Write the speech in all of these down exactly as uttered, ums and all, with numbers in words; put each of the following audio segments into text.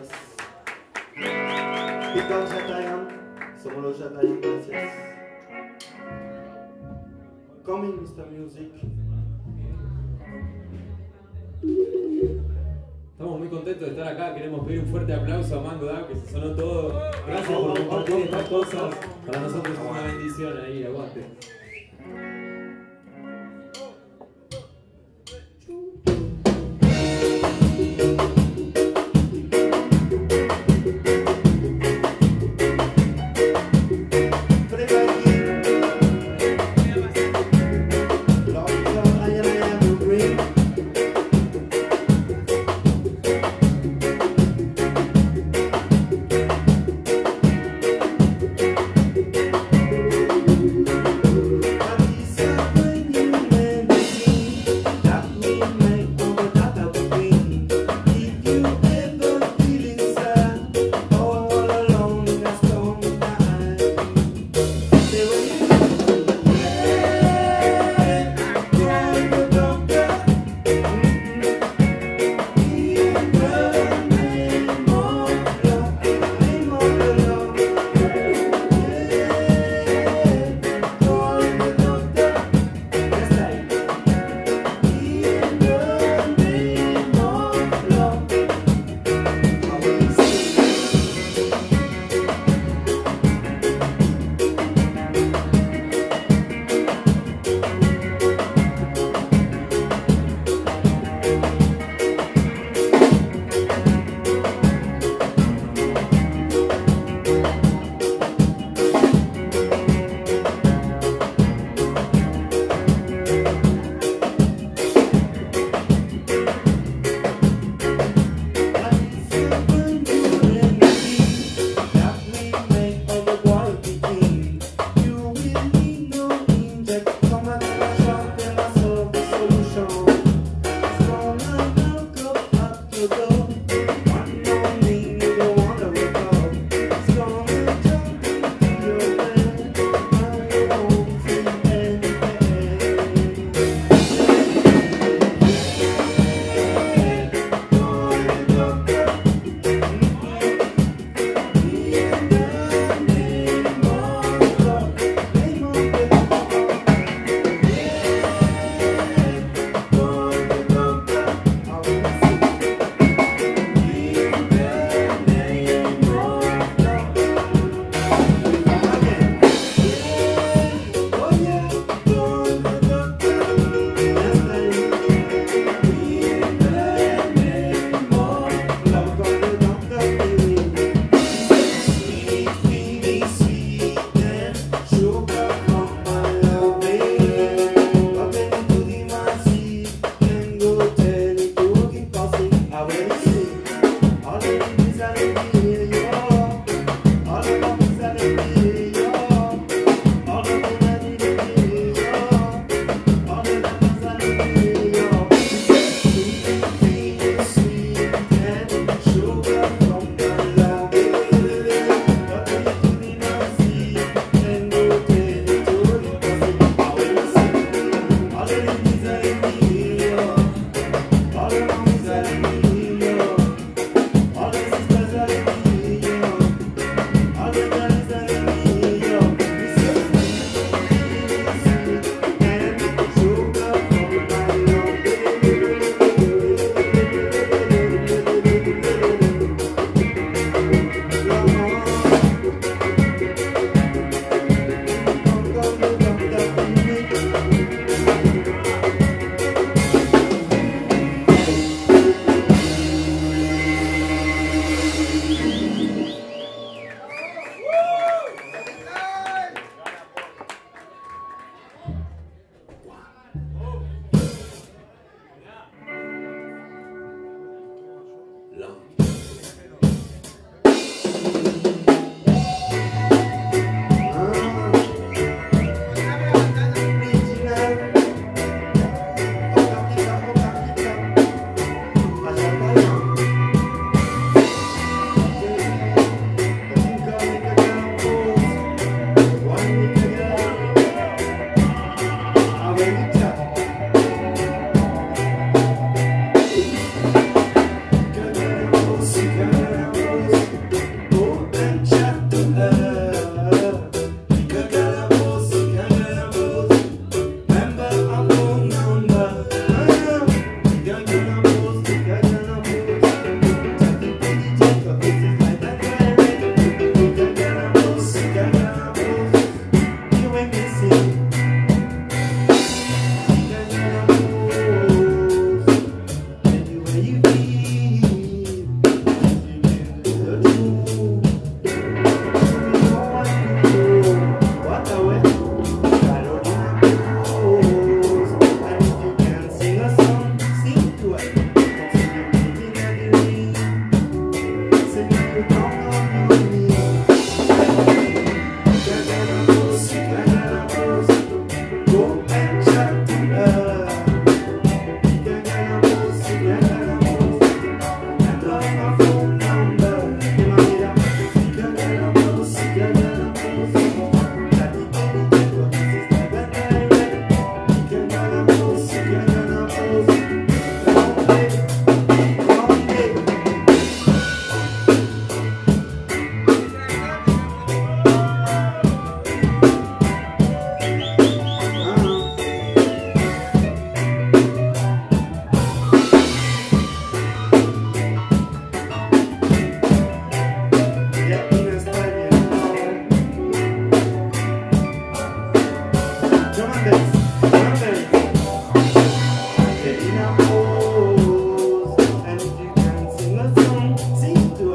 gracias. Picao Chatayan, somos los Chatayan, gracias. Coming mister Music. Estamos muy contentos de estar acá, queremos pedir un fuerte aplauso a Mango Dab, que se sonó todo. Gracias por compartir estas cosas, para nosotros es una bendición ahí, aguante. Paris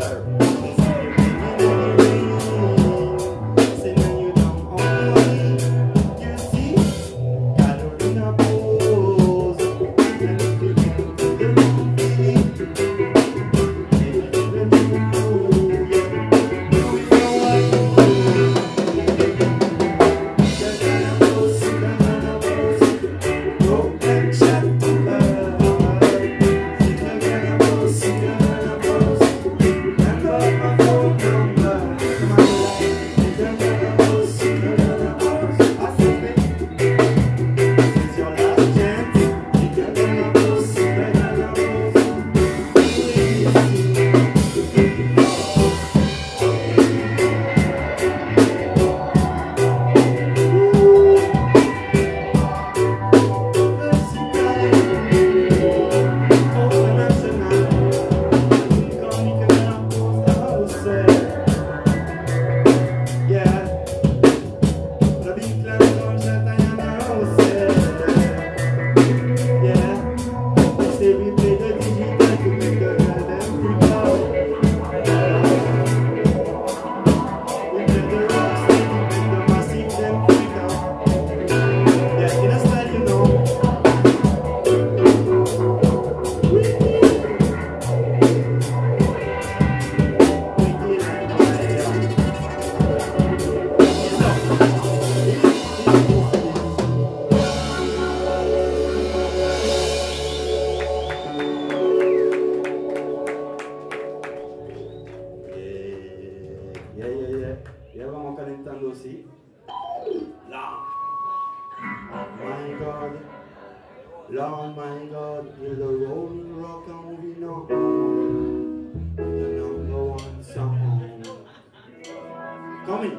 Lord my God, you're the rolling rock and moving on. The number one song. Coming.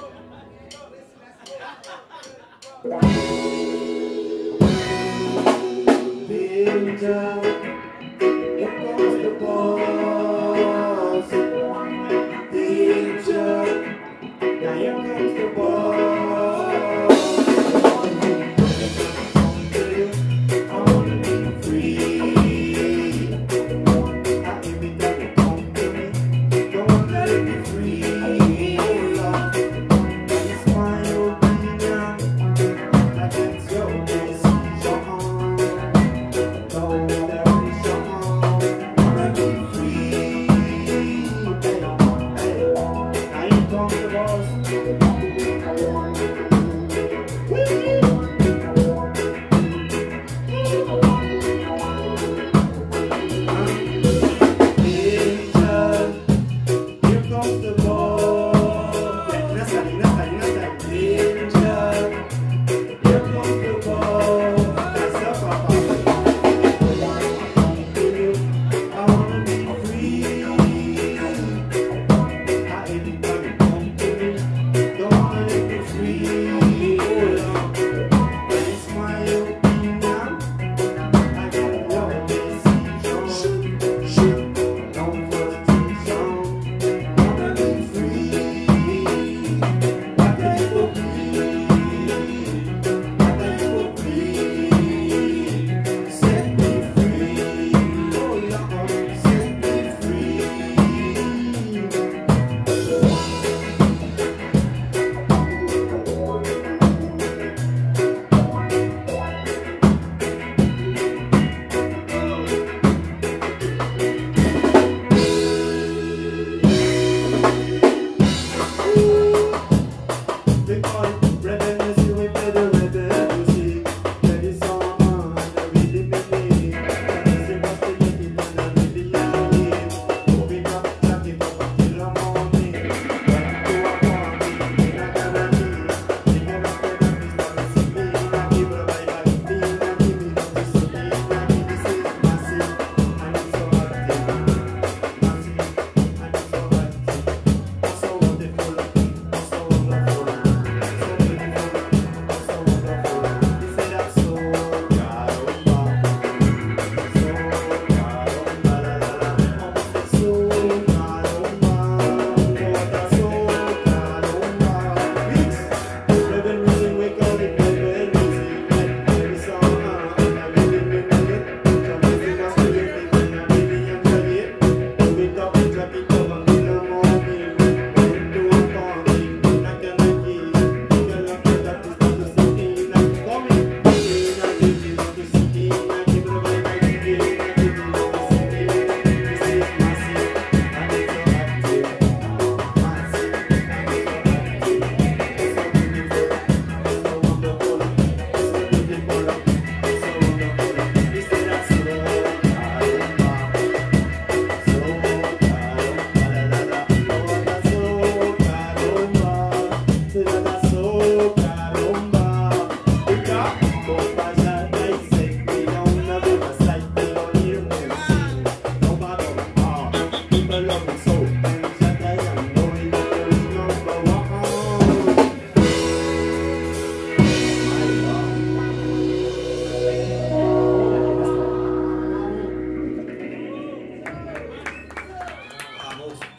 Danger, here comes the boss. Danger, now here comes the boss. Free, oh Lord.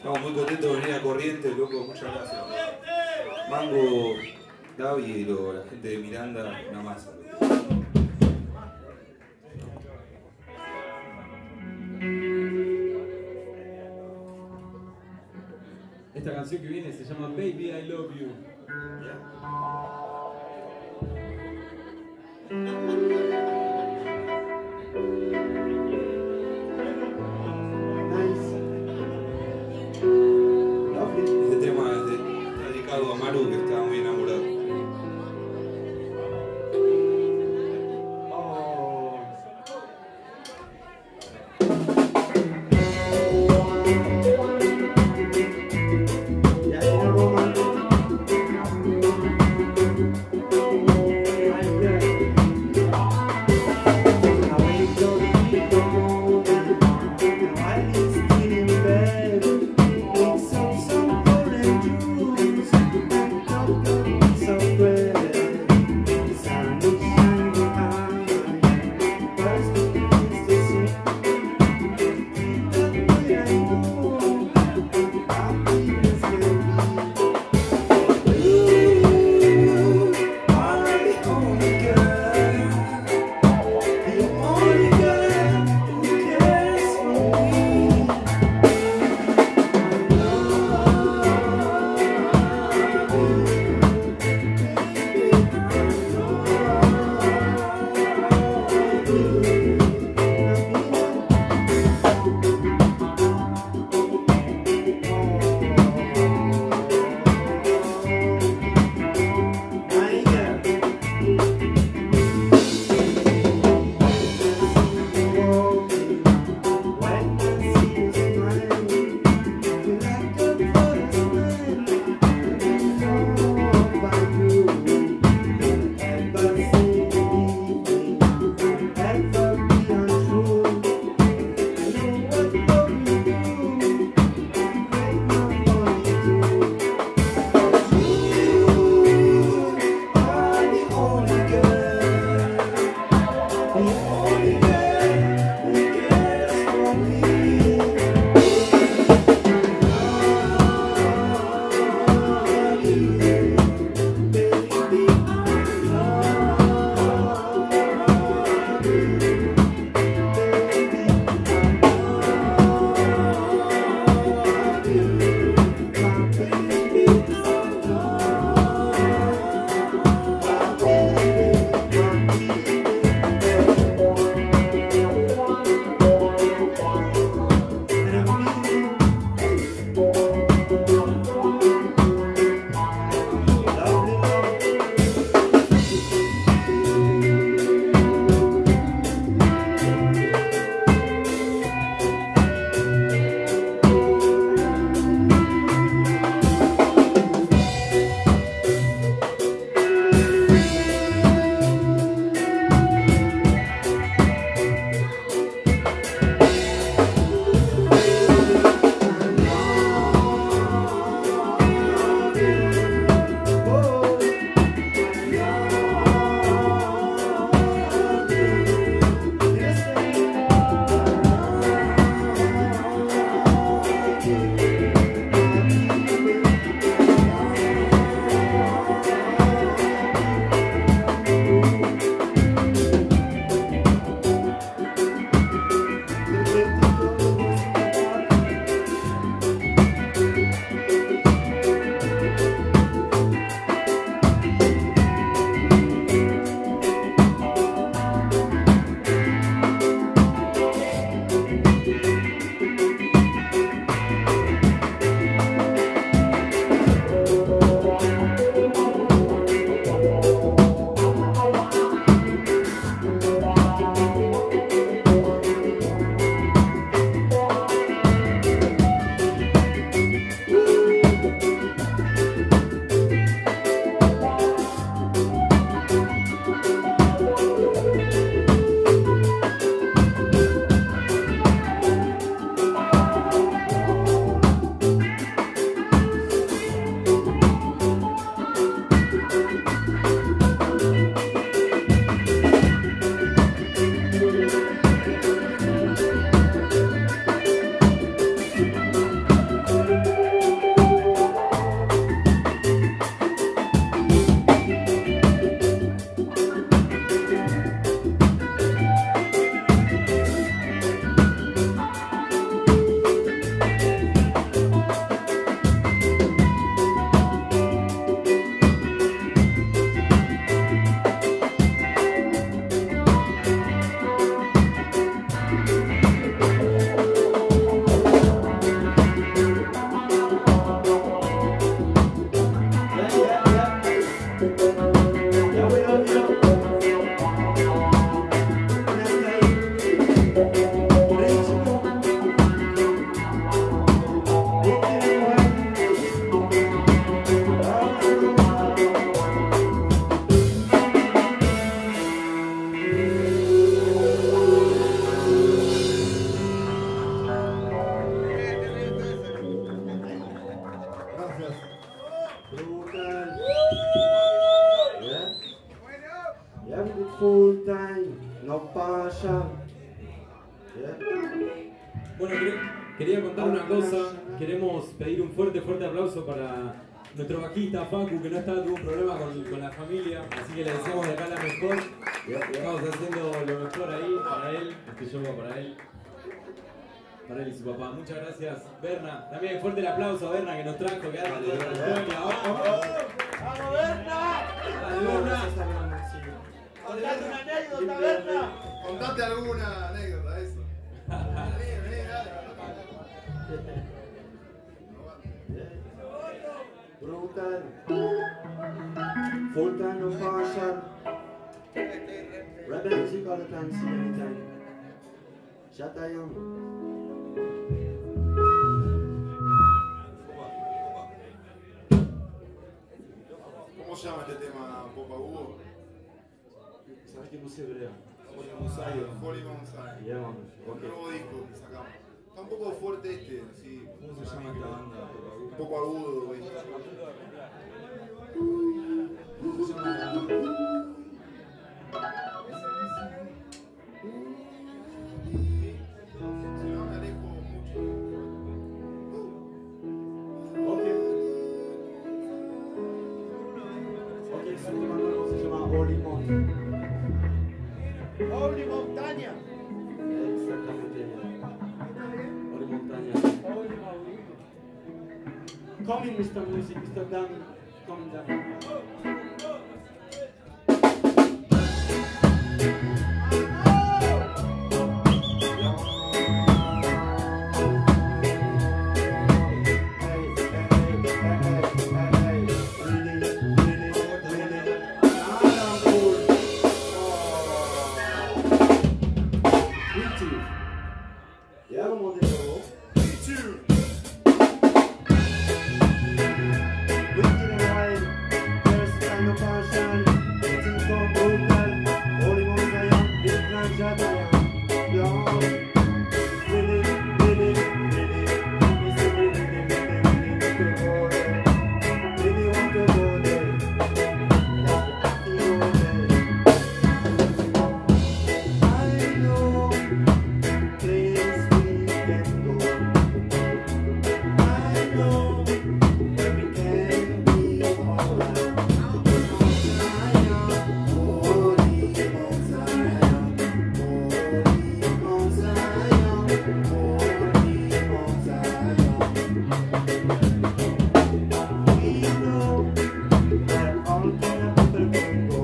Estamos muy contentos de venir a Corrientes, loco, muchas gracias. Mango, Davi y lo- la gente de Miranda, una masa. Esta canción que viene se llama Baby I Love You. Este tema es de- está dedicado a Maru, que está muy enamorado. Some, some golden jewels. Pasha. Yeah. Bueno, quería, quería contar una cosa. Queremos pedir un fuerte, fuerte aplauso para nuestro bajista Facu, que no está, tuvo un problema con, con la familia. Así que le deseamos de acá la mejor. Estamos haciendo lo mejor ahí para él. Este show va para él. Para él y su papá. Muchas gracias, Berna. También fuerte el aplauso a Berna que nos trajo, que hace toda esta historia. ¡Vamos, ¡Vamos, Berna! ¡Vamos, Berna! ¡Contate una anécdota, Berna! Contate alguna anécdota, eso. Vení, vení, dale. Brutal. Full time no partial. Rebel music all the time, see anytime. Shut up, young. ¿Cómo se llama este tema, Popa Hugo? ¿Sabes qué puse hebreo? Polimonsayo. Polimonsayo. Yeah, man. Un Okay. nuevo disco que sacamos. Está un poco fuerte este, así. ¿Cómo se llama esta banda? Un poco agudo, güey. ¿Cómo se llama la banda? Si no me alejo mucho. Okay. Okay, su tema nuevo se llama Holy Mountain. ¡Holy Montaña! Exactamente. Holy Montaña. ¡Holy Mauri! Coming, mister Music, mister Dan. Coming down. Yeah, vamos de nuevo. Wicked and wild, first kind of passion, waiting for brutal, holy Messiah, big grand Jataya, Lord, really, really, really, we say really, really, really, really want to go there, really want to go there, yeah, we go there. I know place we can go. I know where we can be alright. Holy Mount Zion, Holy Mount Zion, Holy Mount Zion. We know where all kind of people can go.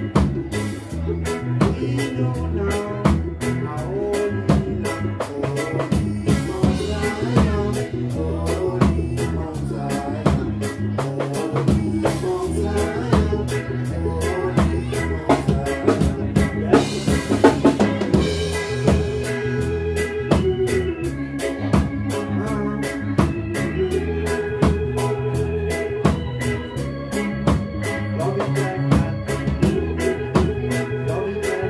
We know now how holy land, holy Mount Zion, holy Mount Zion, holy Mount Zion, holy Mount Zion. Yes. Love it like that. Love it like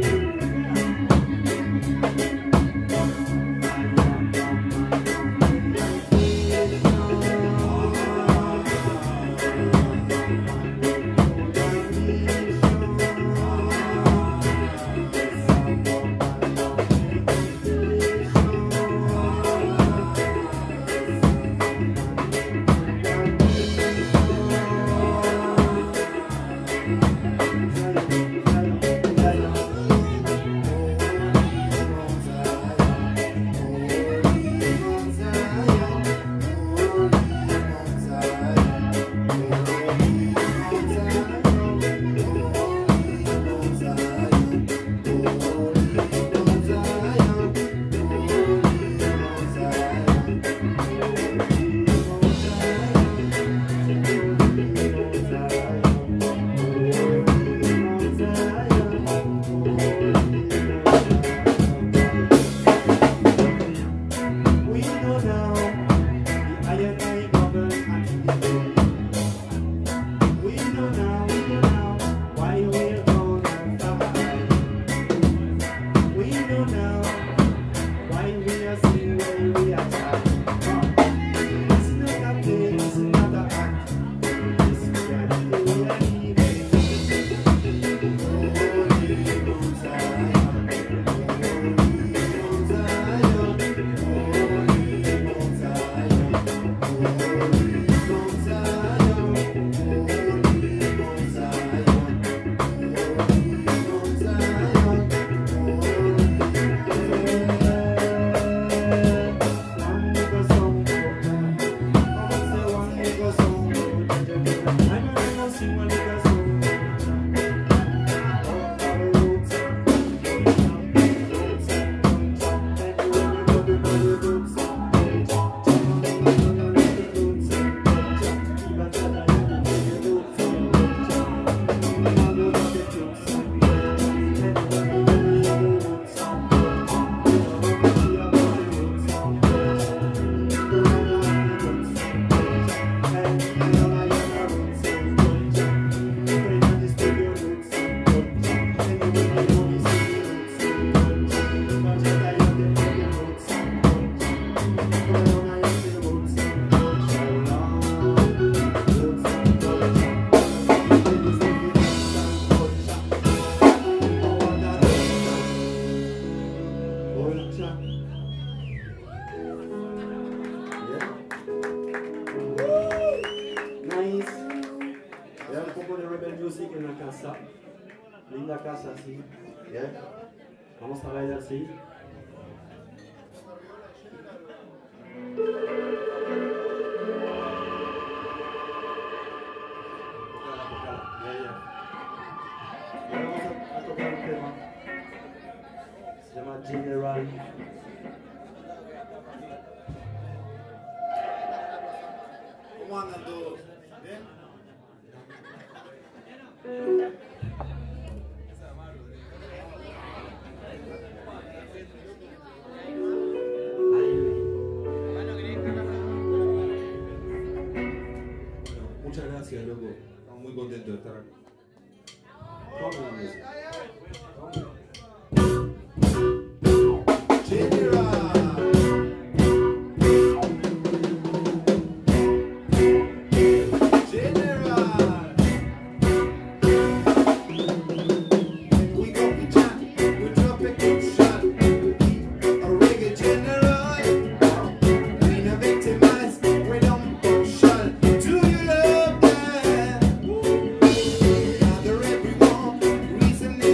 We know now the iron eye govern and we know now, we know now why we're gonna fight. We know now why we are sing when we are tired. It's not a play, it's not a act. It's reality we are living. Holy Mount Zion, linda casa así. ¿Yeah? Vamos a bailar así. Tocala, tocala. Yeah, yeah. Ahora vamos a, a tocar un tema. Se llama General. ¿Cómo andan todos? ¿Bien? Muchas gracias, loco. Estamos muy contentos de estar acá. Gather everyone, reason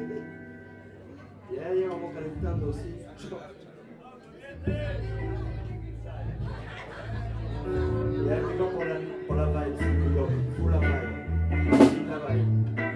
Y ahí vamos calentando, sí. Y ahí me por la, por la vibe, sí, digo, full la vibe. Sin la vibe.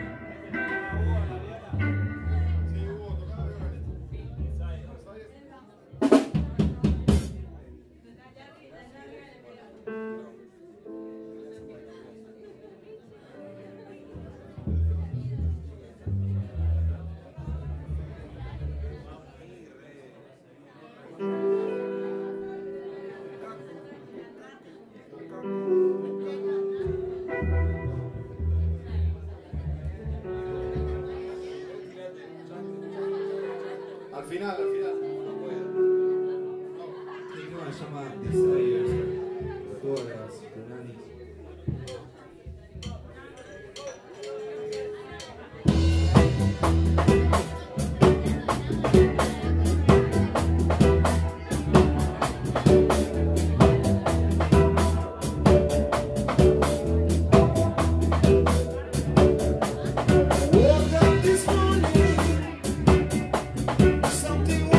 Al final, al final. No puedo. Este tema se llama Desires, de todas las Funanis. Woke up this morning, something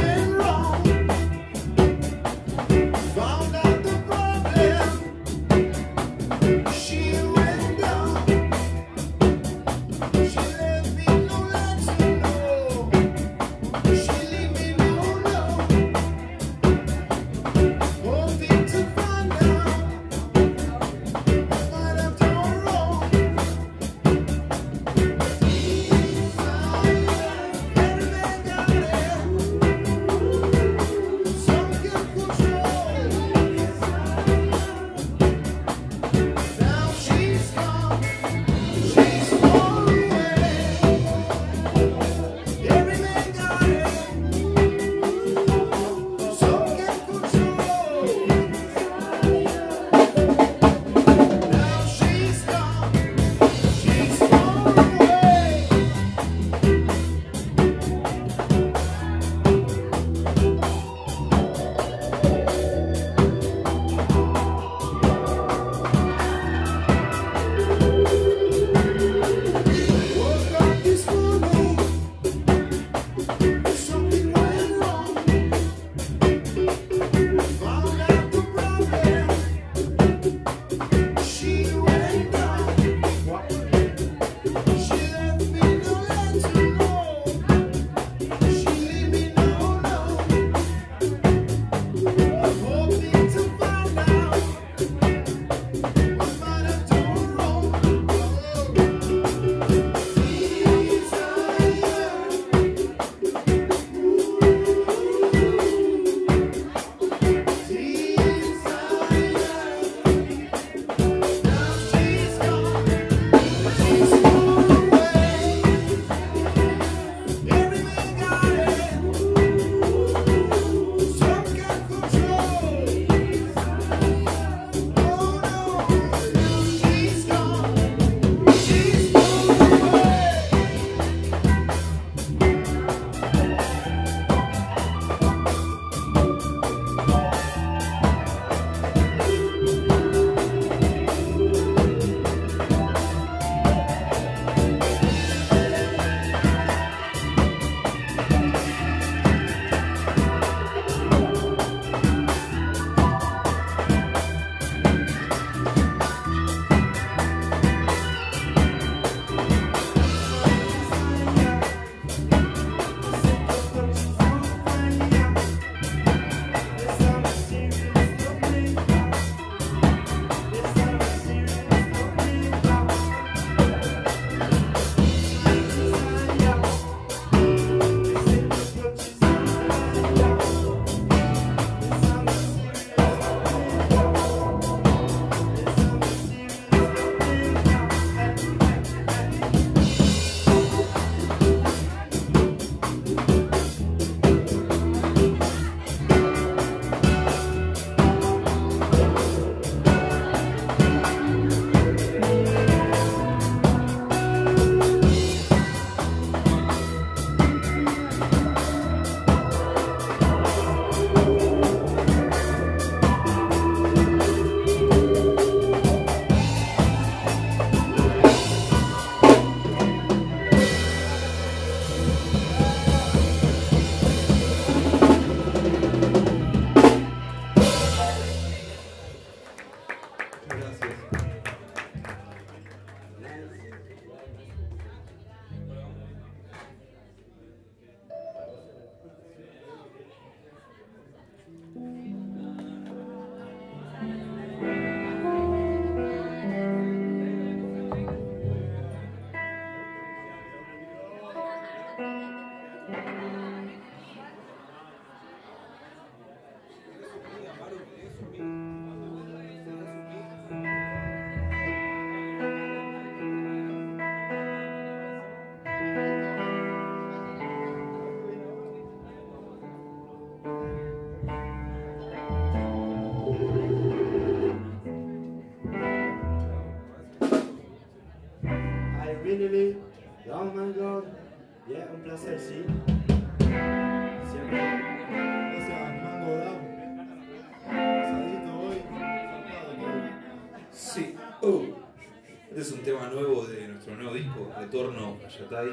celle-ci. Siempre. Gracias, Mango Dab. Salito hoy. Zarpado todo. Sí. Oh. Este es un tema nuevo de nuestro nuevo disco, Retorno a Yatay.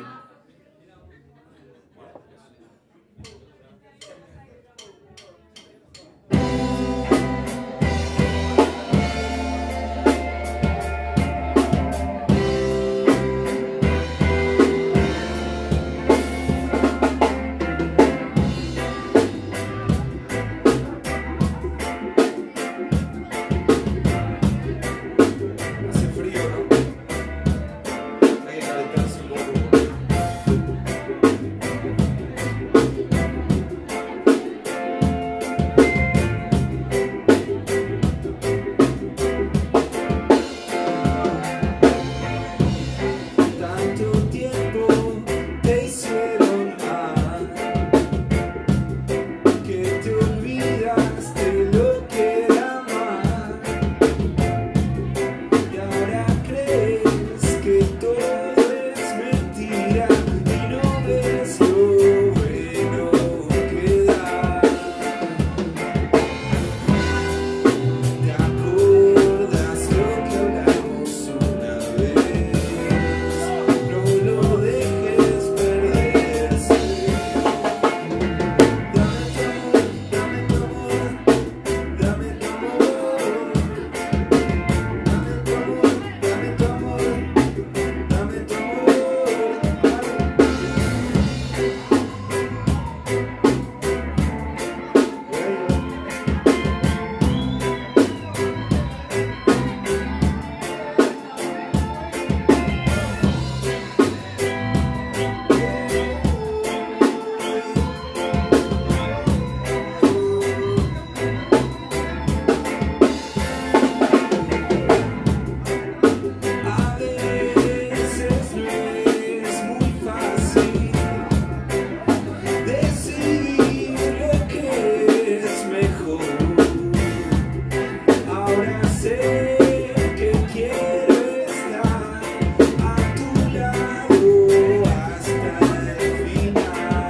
Hace frío, ¿no? Hay que calentarse un poco. Tanto tiempo te hicieron mal, que te olvidaste lo que era mal. Y ahora crees que todo es mentira y no ves lo bueno que da. ¿Te acuerdas lo que hablamos una vez? No lo dejes perderse. Dame tu amor, dame tu amor, dame tu amor. Dame tu amor, dame tu amor, dame tu A veces no es muy fácil decidir lo que es mejor. Ahora sé que quiero estar a tu lado hasta el final.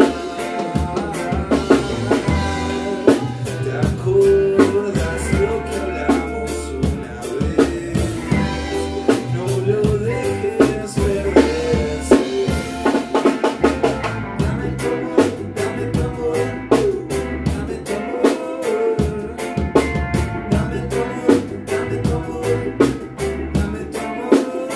¿Te acuerdas lo que hablamos una vez? No lo dejes perderse. Dame tu amor, dame tu amor, dame tu amor, dame tu amor, dame tu amor, dame tu amor, dame tu amor,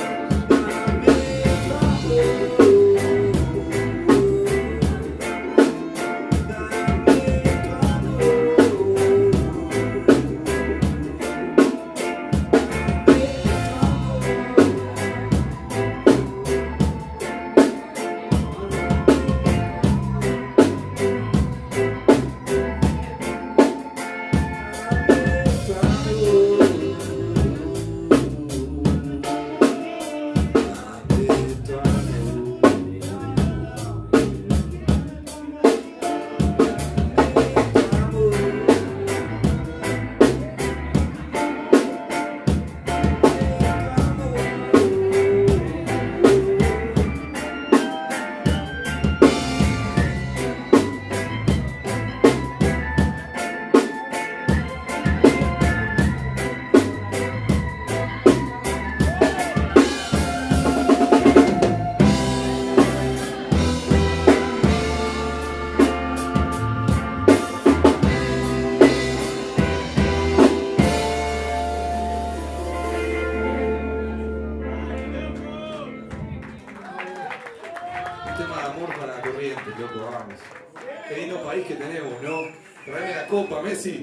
Un tema de amor para Corrientes, loco, vamos. Qué lindo país que tenemos, ¿no? Traeme la copa, Messi.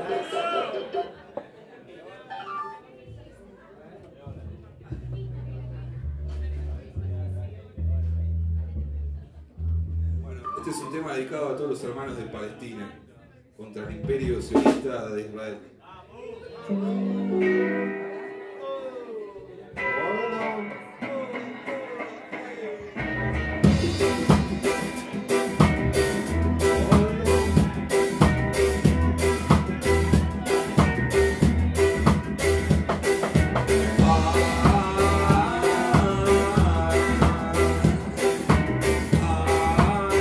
Bueno, este es un tema dedicado a todos los hermanos de Palestina contra el imperio sionista de Israel. Ah,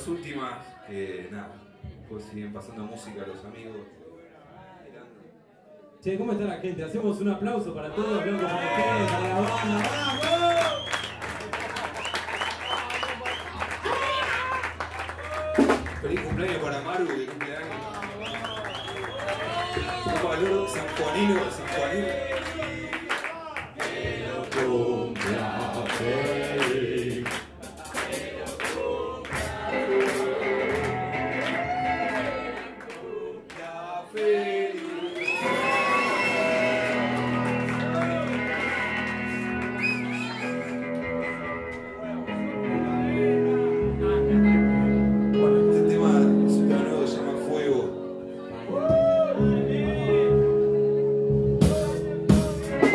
estas últimas, que nada, pues siguen pasando música a los amigos. Che, ¿cómo está la gente? Hacemos un aplauso para todos, loco, para ustedes, para la banda. ¡Vamos! Feliz cumpleaños para Maru, que cumpleaños. Un valor sanjuanino, sanjuanino. Fuego.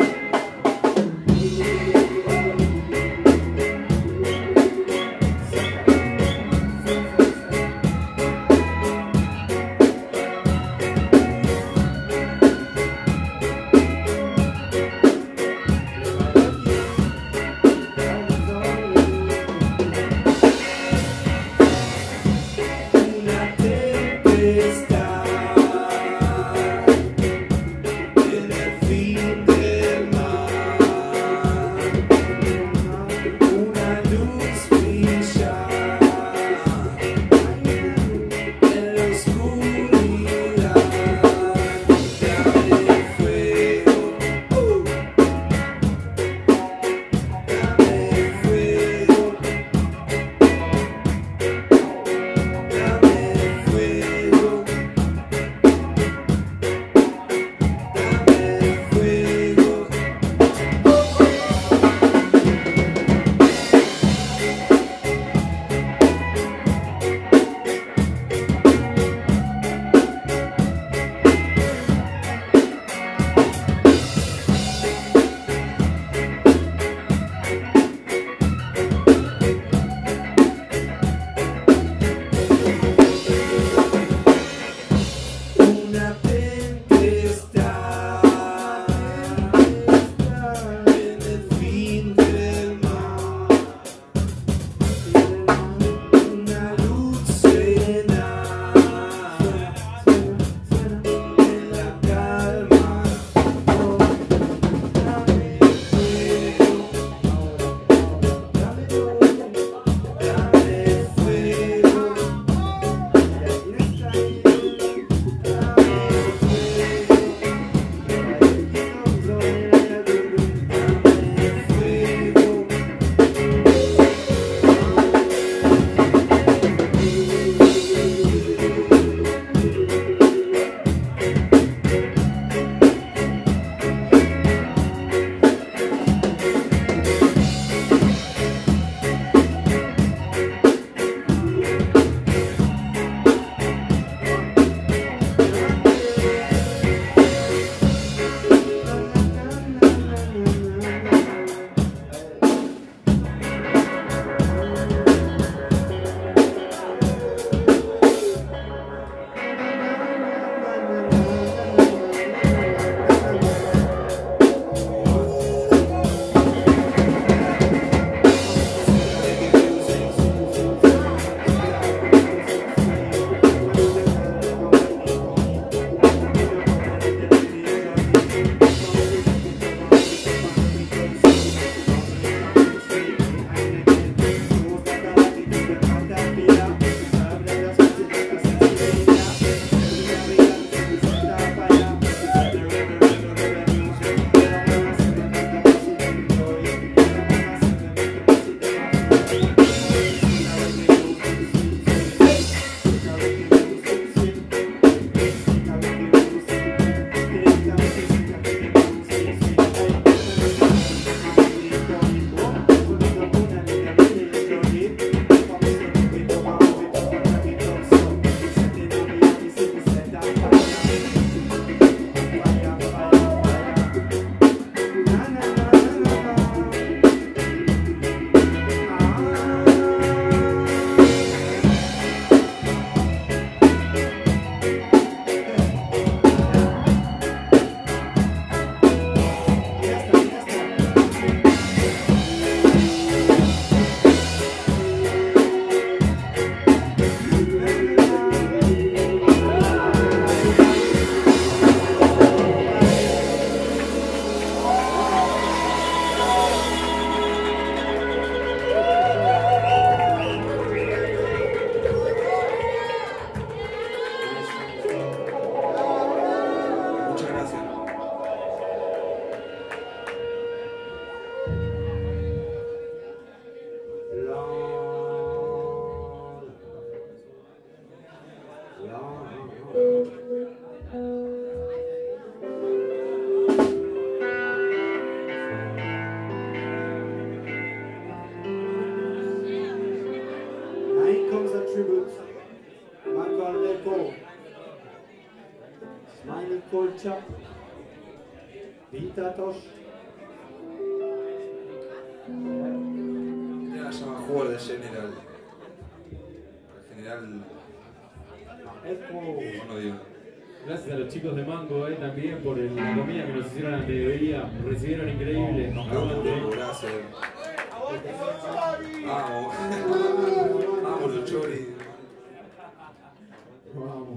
tribute. Michael Leco. Smiley Colcha. Vita Tosh. Ya la llaman jugador de General. General. Echo. No digo. Gracias a los chicos de Mango eh, también por el- la comida que nos hicieron al mediodía. Nos recibieron increíble. Aguante. Gracias. ¡Aguante con Chori! Vamos. Vamos los choris. Vamos.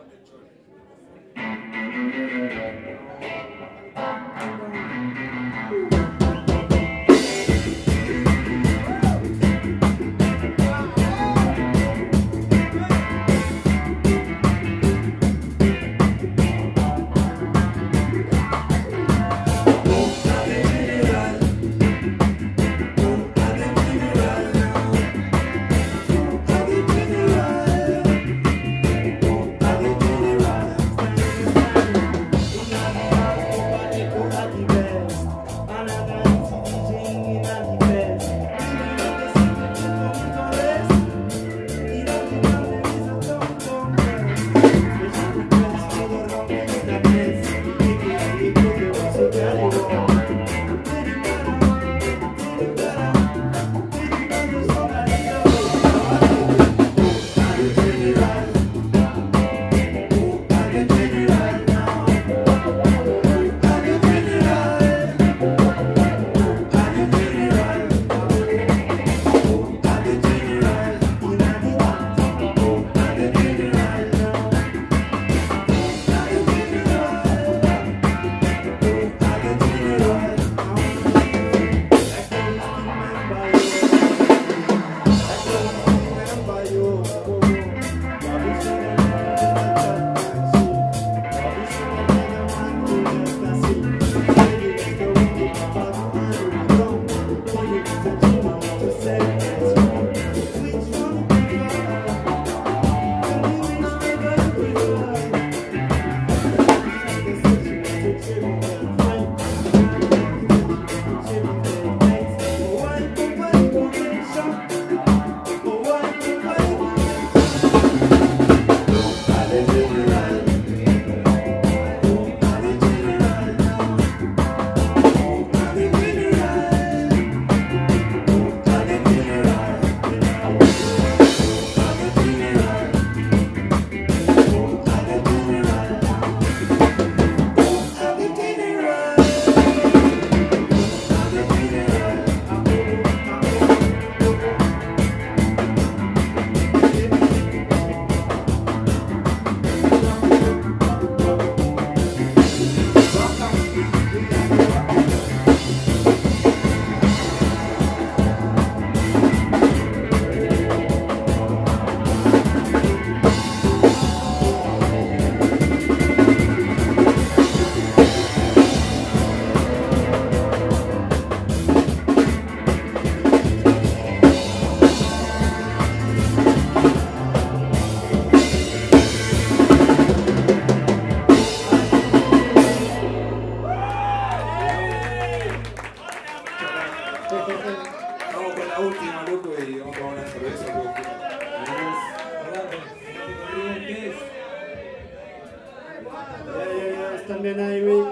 Vamos con la última, loco, y vamos a tomar una cerveza. Loco. Ya, ya, ya, están bien ahí, güey.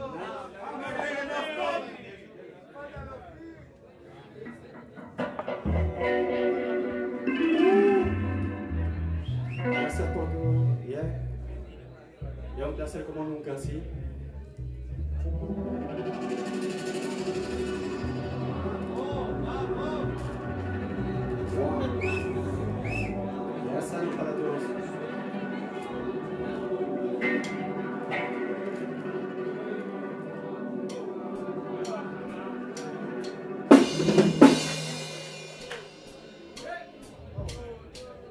Gracias por tu. Ya. Ya un placer como nunca, sí. Ya, salud para todos.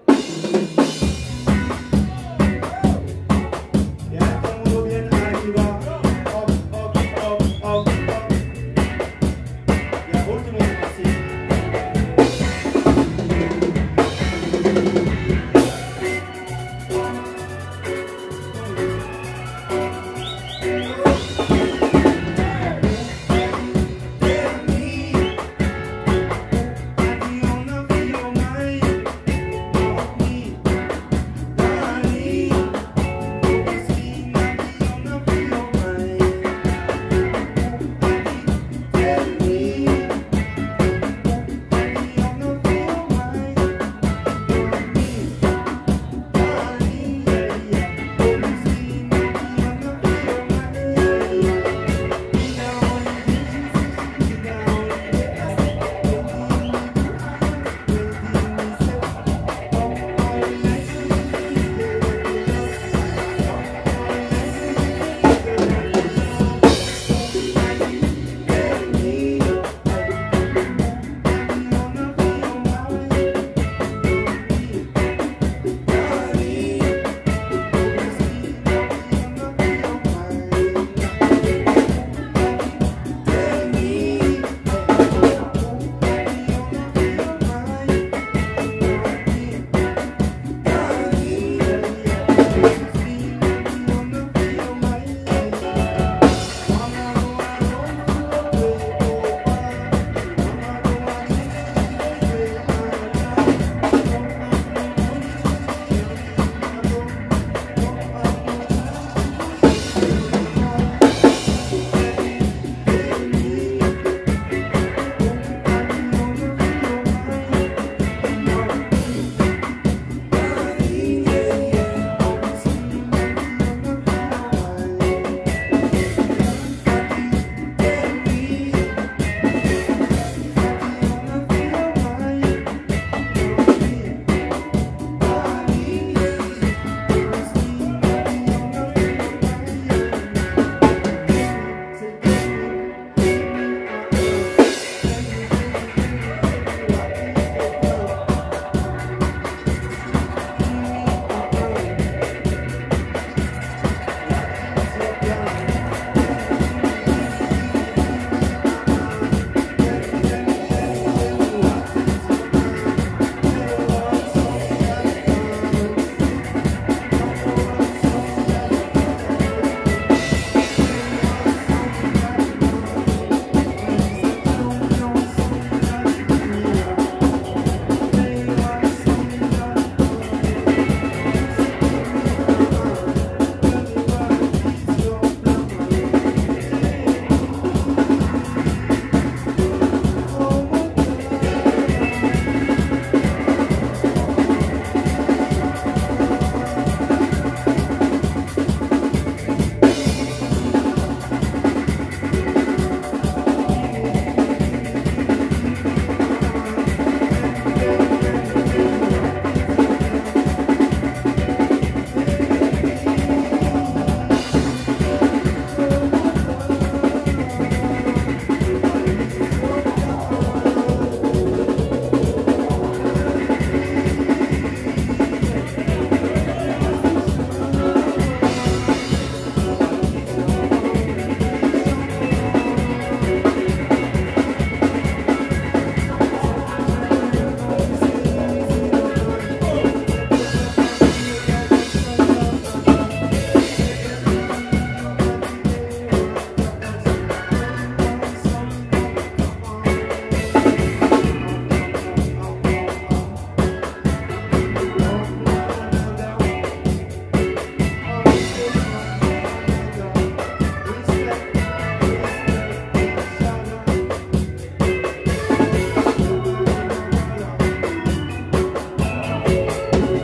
Ya, todo el mundo bien arriba.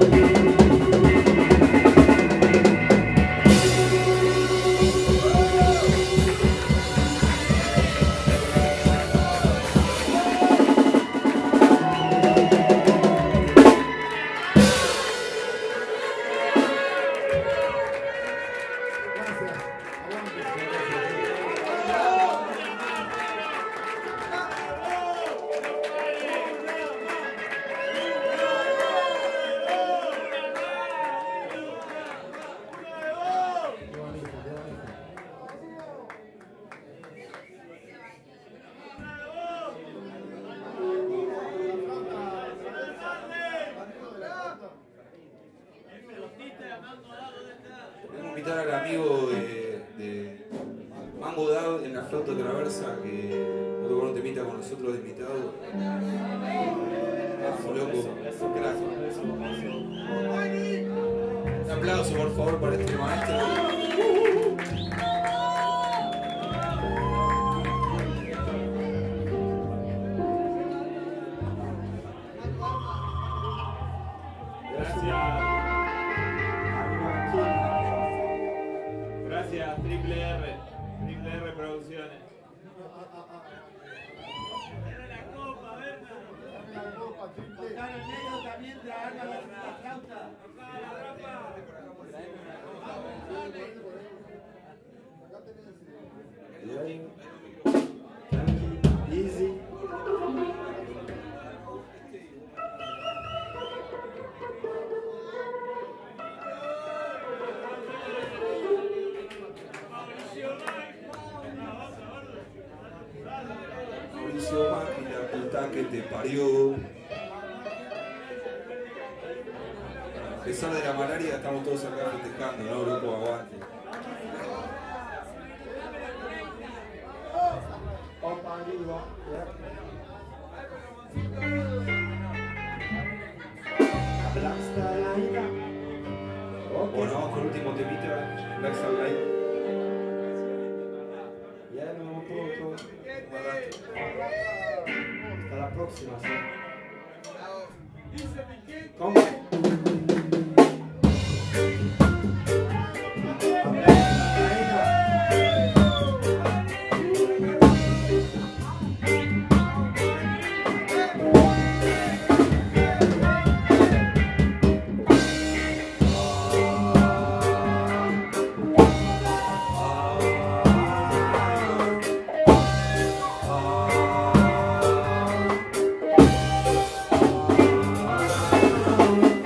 Vamos a invitar al amigo de, de Mambo Dab en la flauta traversa que va a tocar un temita con nosotros de invitado. Vamos, loco. Gracias. Un aplauso, por favor, para este maestro. Gracias, Triple R, Triple R Producciones. Easy. Mauricio Macri, la puta que te parió. A pesar de la malaria, estamos todos acá festejando, ¿no, grupo? Aguante. Up arriba. Blackstar Laila. Bueno, vamos con el último temita, Black Star Light. Ya nos vamos todos, todos. Hasta la próxima, ¿sí? ¿Cómo? Ah,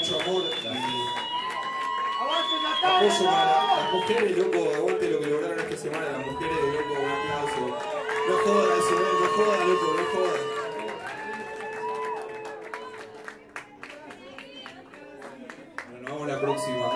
mucho amor y ¡Aguante Natalia! apoyo para la- las mujeres, loco, aguante lo que lograron esta semana, las mujeres, loco, un aplauso. No joda eso, eh, no joda, loco, no joda. Bueno, nos vemos la próxima.